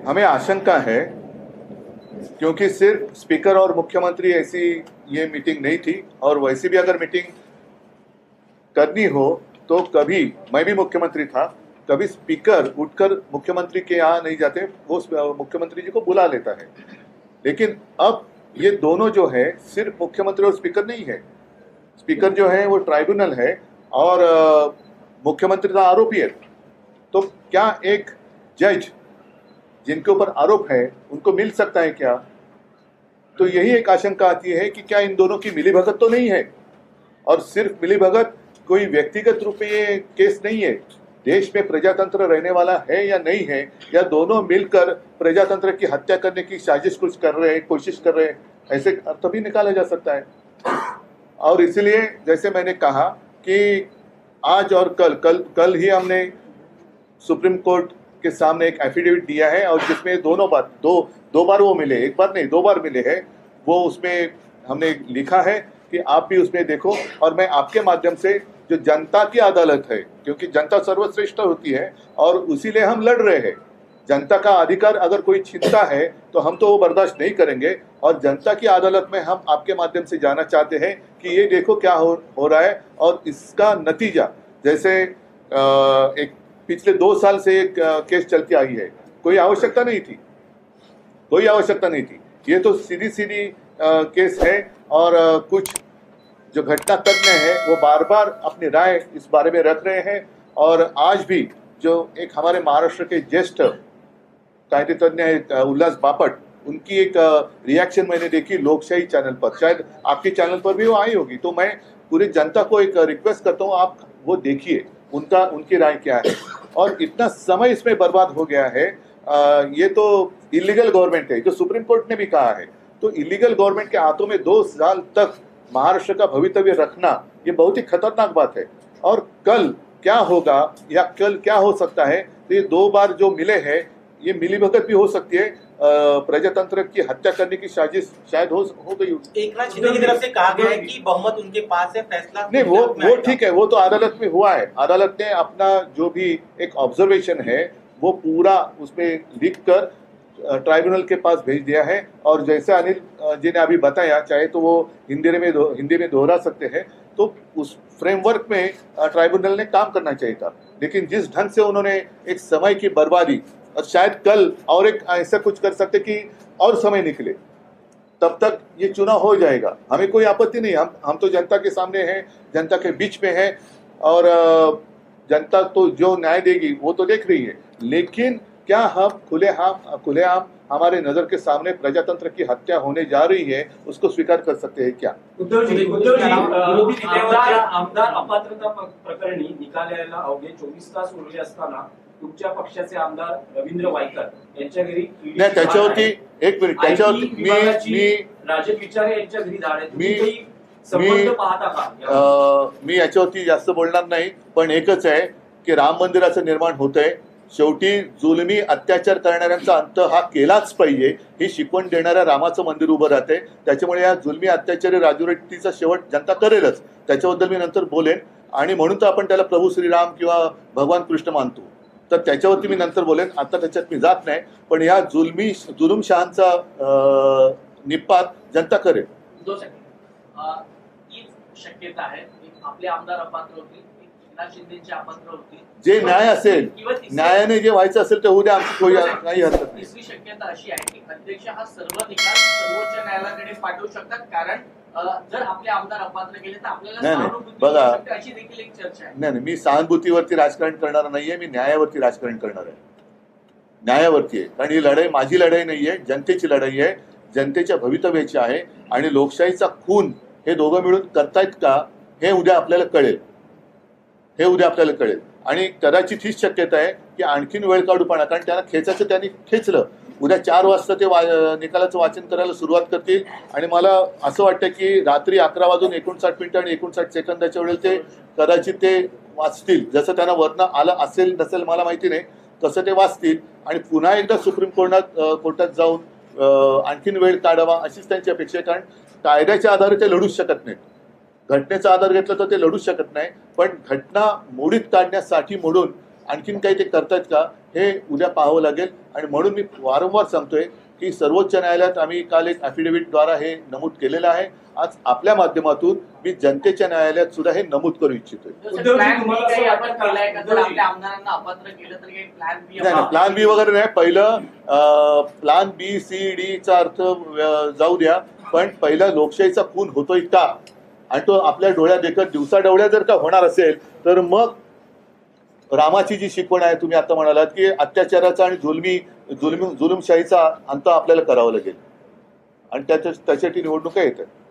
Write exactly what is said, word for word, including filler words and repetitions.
हमें आशंका है, क्योंकि सिर्फ स्पीकर और मुख्यमंत्री ऐसी ये मीटिंग नहीं थी, और वैसी भी अगर मीटिंग करनी हो तो कभी, मैं भी मुख्यमंत्री था, कभी स्पीकर उठकर मुख्यमंत्री के यहाँ नहीं जाते, वो मुख्यमंत्री जी को बुला लेता है। लेकिन अब ये दोनों जो है सिर्फ मुख्यमंत्री और स्पीकर नहीं है, स्पीकर जो है वो ट्राइब्यूनल है और मुख्यमंत्री का आरोपी है। तो क्या एक जज जिनके ऊपर आरोप है उनको मिल सकता है क्या? तो यही एक आशंका आती है कि क्या इन दोनों की मिलीभगत तो नहीं है, और सिर्फ मिलीभगत कोई व्यक्तिगत रूप में ये केस नहीं है, देश में प्रजातंत्र रहने वाला है या नहीं है, या दोनों मिलकर प्रजातंत्र की हत्या करने की साजिश कुछ कर रहे हैं, कोशिश कर रहे हैं, ऐसे अर्थ भी निकाला जा सकता है। और इसलिए जैसे मैंने कहा कि आज और कल कल कल ही हमने सुप्रीम कोर्ट के सामने एक एफिडेविट दिया है, और जिसमें दोनों बार दो दो बार वो मिले, एक बार नहीं दो बार मिले हैं। वो उसमें हमने लिखा है कि आप भी उसमें देखो, और मैं आपके माध्यम से जो जनता की अदालत है, क्योंकि जनता सर्वश्रेष्ठ होती है और उसीलिए हम लड़ रहे हैं, जनता का अधिकार अगर कोई छीनता है तो हम तो वो बर्दाश्त नहीं करेंगे, और जनता की अदालत में हम आपके माध्यम से जाना चाहते हैं कि ये देखो क्या हो, हो रहा है, और इसका नतीजा, जैसे आ, एक पिछले दो साल से एक केस चलती आई है, कोई आवश्यकता नहीं थी, कोई आवश्यकता नहीं थी, ये तो सीधी सीधी केस है, और आ, कुछ जो घटना तज्ञ है वो बार बार अपनी राय इस बारे में रख रहे हैं। और आज भी जो एक हमारे महाराष्ट्र के ज्येष्ठ कायदे तज्ञ है उल्लास बापट, उनकी एक रिएक्शन मैंने देखी लोकशाही चैनल पर, शायद आपके चैनल पर भी वो आई होगी, तो मैं पूरी जनता को एक रिक्वेस्ट करता हूँ, आप वो देखिए उनका उनकी राय क्या है। और इतना समय इसमें बर्बाद हो गया है, आ, ये तो इलीगल गवर्नमेंट है, जो सुप्रीम कोर्ट ने भी कहा है, तो इलीगल गवर्नमेंट के हाथों में दो साल तक महाराष्ट्र का भवितव्य रखना ये बहुत ही खतरनाक बात है। और कल क्या होगा या कल क्या हो सकता है, तो ये दो बार जो मिले हैं ये मिलीभगत भी हो सकती है, प्रजातंत्र की हत्या करने की साजिश शायद हो हो गई। एक नाथ शिंदे की तरफ से कहा गया है कि बहुमत उनके पास है, फैसला नहीं, वो वो ठीक है, वो तो अदालत में हुआ है, अदालत ने अपना जो भी एक ऑब्जर्वेशन है वो पूरा उसमें लिख कर ट्राइब्यूनल के पास भेज दिया है। और जैसे अनिल जी ने अभी बताया, चाहे तो वो हिंदी में हिंदी में दोहरा सकते हैं, तो उस फ्रेमवर्क में ट्राइब्यूनल ने काम करना चाहिए था। लेकिन जिस ढंग से उन्होंने एक समय की बर्बादी, और शायद कल और एक ऐसा कुछ कर सकते कि और समय निकले, तब तक ये चुनाव हो जाएगा, हमें कोई आपत्ति नहीं, हम हम तो जनता के सामने हैं, जनता के बीच में है, और जनता तो जो न्याय देगी वो तो देख रही है। लेकिन क्या हम खुलेआम खुलेआम हमारे नजर के सामने प्रजातंत्र की हत्या होने जा रही है उसको स्वीकार कर सकते हैं क्या? उद्धव जी, उद्धव जी, विरोधी नेत्यांच्या आमदार अपात्रता प्रकरणी निकाल यायला अवघे चोवीस तास उरले असताना तुमच्या पक्षाचे आमदार रवींद्र वायकर यांच्या घरी नाही, त्याच्यावरती एक मिनिट, त्याच्यावरती मी मी राजन विचारे यांच्या घरी धाड आहे, मी तुम्ही संबंध पाहता का? मी याच्यावरती जास्त बोलणार नाही, पण एकच आहे की राम मंदिराचं निर्माण होतंय, शेवटी जुलमी अत्याचार करणाऱ्यांचा अंत हा केलाच पाहिजे, ही शिकवण देणाऱ्या रामाचं मंदिर उभं राहते, त्याच्यामुळे या जुलमी अत्याचारी राजवटीचा शेवट जनता करेलच, त्याच्याबद्दल मी नंतर बोलेन, आणि म्हणून तर आपण त्याला प्रभू श्रीराम किंवा भगवान कृष्ण मानतो, तर त्याच्यावरती मी नंतर बोलेन, आता त्याच्यात मी जात नाही, पण या जुलमी जुलुमशहांचा निपात जनता करेल। दो सेकंड, ही शक्यता आहे आपले आमदार अपात्र होतील, एकनाथ शिंदेचे अपात्र होतील, जे न्याय असेल, न्यायाने जे व्हायचं असेल ते उद्या आमची कोणी काही हरकत नाही। तिसरी शक्यता अशी आहे की अध्यक्ष हा सर्व निकाल सर्वोच्च न्यायालयाकडे पाठवू शकतात, कारण जर आपले आमदार अपात्र केले तर आपल्याला सहानुभूती मिळू शकते, अशी देखील एक चर्चा आहे। नाही नाही, मी सहानुभूतीवरती राजकारण करणार नाहीये, मी न्यायावरती राजकारण करणार आहे, न्यायावरती आहे, कारण ही लढाई माझी लढाई नाहीये, जनतेची लढाई आहे, जनतेच्या भवितव्याची आहे, आणि लोकशाहीचा खून हे दोघं मिळून करतायत का हे उद्या आपल्याला कळेल, हे उद्या आपल्याला कळेल। आणि कदाचित हीच शक्यता आहे की आणखीन वेळ काढूपणा, कारण त्यांना खेचायचं त्यांनी खेचलं, उद्या चार वाजता ते वा निकालाचं वाचन करायला सुरुवात करतील, आणि मला असं वाटतं की रात्री अकरा वाजून एकोणसाठ मिनिटं आणि एकोणसाठ सेकंदाच्या वेळेला ते कदाचित ते वाचतील, जसं त्यांना वर्ण आलं असेल नसेल मला माहिती नाही, तसं ते वाचतील, आणि पुन्हा एकदा सुप्रीम कोर्टात कोर्टात जाऊन आणखीन वेळ काढावा अशीच त्यांची अपेक्षा आहे, कारण कायद्याच्या आधारे ते लढूच शकत नाहीत, घटनेचा आधार घेतला तर ते लढूच शकत नाही, पण घटना मोडीत काढण्यासाठी म्हणून आणखीन काही ते करतायत का हे उद्या पाहावं लागेल. आणि म्हणून मी वारंवार सांगतोय की सर्वोच्च न्यायालयात आम्ही काल एक ॲफिडेव्हिटद्वारा हे नमूद केलेलं आहे. आज आपल्या माध्यमातून मी जनतेच्या न्यायालयात सुद्धा हे नमूद करू इच्छितोय. प्लॅन बी काही आपण केलाय का? जर आपल्या आमदारांना अपात्र केलं तर काही प्लॅन बी? नाही, प्लॅन बी वगैरे नाही. पहिलं प्लॅन बी सी डी चा अर्थ अ, जाऊ द्या, पण पहिला लोकशाहीचा खून होतोय का आणि तो आपल्या डोळ्या देखत दिवसा डोळ्या जर का होणार असेल तर मग रामाची जी शिकवण आहे, तुम्ही आता म्हणालात की अत्याचाराचा आणि जुलमी जुलमी जुलुमशाहीचा अंत आपल्याला करावा लागेल आणि त्याच्या त्यासाठी निवडणुका येतात.